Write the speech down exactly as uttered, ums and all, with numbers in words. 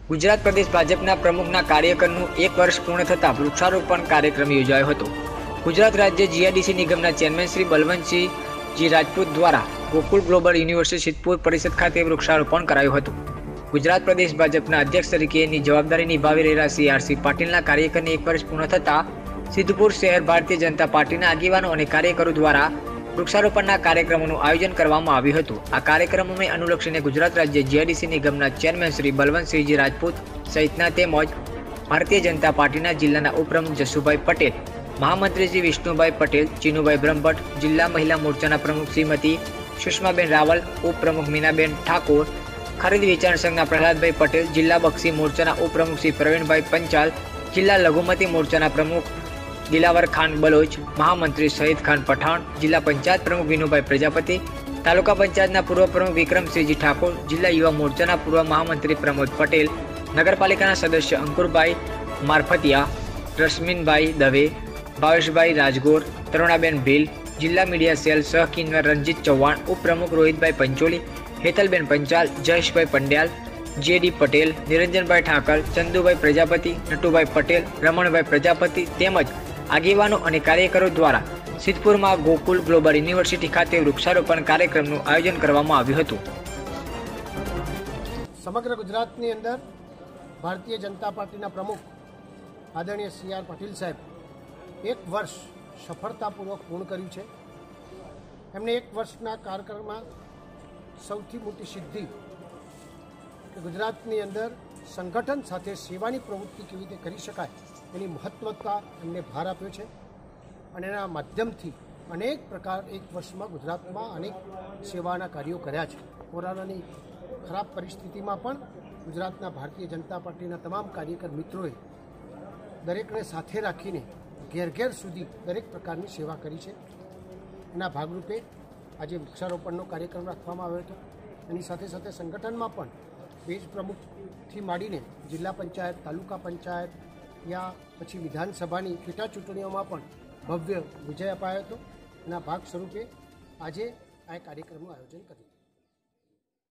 ગુજરાત પ્રદેશ ભાજપના પ્રમુખના કાર્યકાળનું એક વર્ષ પૂર્ણ થતાં વૃક્ષારોપણ કાર્યક્રમ યોજાયો હતો। ગુજરાત રાજ્ય જીઆઈડીસી નિગમના ચેરમેન શ્રી બલવંતસિંહ જી રાજપૂત દ્વારા ગોકુળ ગ્લોબલ યુનિવર્સિટી સિદ્ધપુર પરિષદ ખાતે વૃક્ષારોપણ કરાયું હતું। ગુજરાત પ્રદેશ ભાજપના અધ્યક્ષ તરીકેની જવાબદારી નિભાવી રહેલા સી આર સી પાટીલના કાર્યકાળને એક વર્ષ પૂર્ણ થતાં સિદ્ધપુર શહેર ભારતીય જનતા પાર્ટીના આગેવાનો અને કાર્યકરો દ્વારા વૃક્ષારોપણના કાર્યક્રમોનું આયોજન કરવામાં આવ્યું હતું। આ કાર્યક્રમોને અનુલક્ષીને ગુજરાત રાજ્ય જીઆઈડીસી નિગમના ચેરમેન શ્રી બલવંતસિંહજી રાજપૂત સહિતના તેમજ ભારતીય જનતા પાર્ટીના જિલ્લાના ઉપપ્રમુખ જસુભાઈ પટેલ, મહામંત્રી શ્રી વિષ્ણુભાઈ પટેલ, ચીનુભાઈ બ્રહ્મભટ્ટ, જિલ્લા મહિલા મોરચાના પ્રમુખ શ્રીમતી સુષ્માબેન રાવલ, ઉપપ્રમુખ મીનાબેન ઠાકોર, ખરીદ વેચાણ સંઘના પ્રહલાદભાઈ પટેલ, જિલ્લા બક્ષી મોરચાના ઉપપ્રમુખ શ્રી પ્રવીણભાઈ પંચાલ, જિલ્લા લઘુમતી મોરચાના પ્રમુખ દિલાવર ખાન બલોચ, મહામંત્રી શહીદ ખાન પઠાણ, જિલ્લા પંચાયત પ્રમુખ વિનુભાઈ પ્રજાપતિ, તાલુકા પંચાયતના પૂર્વ પ્રમુખ વિક્રમસિંહજી ઠાકોર, જિલ્લા યુવા મોરચાના પૂર્વ મહામંત્રી પ્રમોદ પટેલ, નગરપાલિકાના સદસ્ય અંકુરભાઈ મારફતિયા, રશ્મિનભાઈ દવે, ભાવેશભાઈ રાજગોર, તરુણાબેન ભીલ, જિલ્લા મીડિયા સેલ સહ કિન્નર રંજીત ચૌહાણ, ઉપપ્રમુખ રોહિતભાઈ પંચોલી, હેતલબેન પંચાલ, જયેશભાઈ પંડ્યાલ, જે ડી પટેલ, નિરંજનભાઈ ઠાકર, ચંદુભાઈ પ્રજાપતિ, નટુભાઈ પટેલ, રમણભાઈ પ્રજાપતિ તેમજ આગેવાનો અને કાર્યકરો દ્વારા સિદ્ધપુરમાં ગોકુલ ગ્લોબલ યુનિવર્સિટી ખાતે વૃક્ષારોપણ કાર્યક્રમનું આયોજન કરવામાં આવ્યું હતું। સમગ્ર ગુજરાતની અંદર ભારતીય જનતા પાર્ટીના પ્રમુખ આદરણીય સી આર પાટીલ સાહેબ એક વર્ષ સફળતાપૂર્વક પૂર્ણ કર્યું છે। એમને એક વર્ષના કાર્યક્રમમાં સૌથી મોટી સિદ્ધિ કે ગુજરાતની અંદર સંગઠન સાથે સેવાની પ્રવૃત્તિ કેવી રીતે કરી શકાય એની મહત્વતા એમને ભાર આપ્યો છે અને એના માધ્યમથી અનેક પ્રકાર એક વર્ષમાં ગુજરાતમાં અનેક સેવાના કાર્યો કર્યા છે। કોરોનાની ખરાબ પરિસ્થિતિમાં પણ ગુજરાતના ભારતીય જનતા પાર્ટીના તમામ કાર્યકર મિત્રોએ દરેકને સાથે રાખીને ઘેર ઘેર સુધી દરેક પ્રકારની સેવા કરી છે। એના ભાગરૂપે આજે વૃક્ષારોપણનો કાર્યક્રમ રાખવામાં આવ્યો હતો। એની સાથે સાથે સંગઠનમાં પણ પેજ પ્રમુખથી માંડીને જિલ્લા પંચાયત, તાલુકા પંચાયત યા પછી વિધાનસભાની પેટા ચૂંટણીઓમાં પણ ભવ્ય વિજય અપાયો હતો। એના ભાગ સ્વરૂપે આજે આ કાર્યક્રમનું આયોજન કર્યું।